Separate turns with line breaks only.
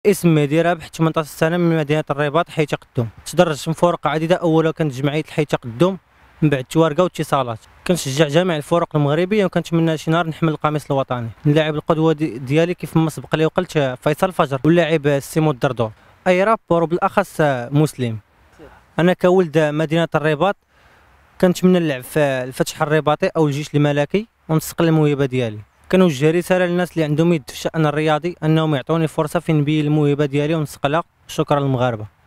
اسمي رابح 18 سنة من مدينة الرباط حي تقدم. تدرجت في فرق عديدة، أولها كانت جمعية الحي تقدم، من بعد توارقة واتصالات. كنشجع جميع الفرق المغربية وكنتمنى شي نهار نحمل القميص الوطني. اللاعب القدوة ديالي كيف ما سبق لي وقلت فيصل فجر، واللاعب سيمو الدردور، أي رابور وبالأخص مسلم. أنا كولد مدينة الرباط كنتمنى نلعب في الفتح الرباطي أو الجيش الملكي ونستقل الموهبة ديالي. كنوجه رسالة للناس اللي عندهم يد في الشأن الرياضي أنهم يعطوني فرصة في نبين الموهبة ديالي ونستقلها. شكرا للمغاربة.